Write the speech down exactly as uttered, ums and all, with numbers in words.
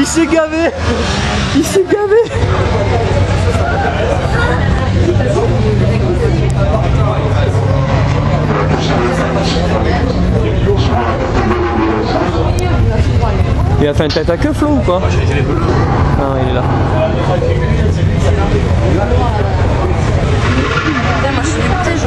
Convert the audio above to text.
s'est gavé. Il s'est gavé. Il a fait une tête à queue, Flo, ou quoi? Ah, il est là. Moi, je suis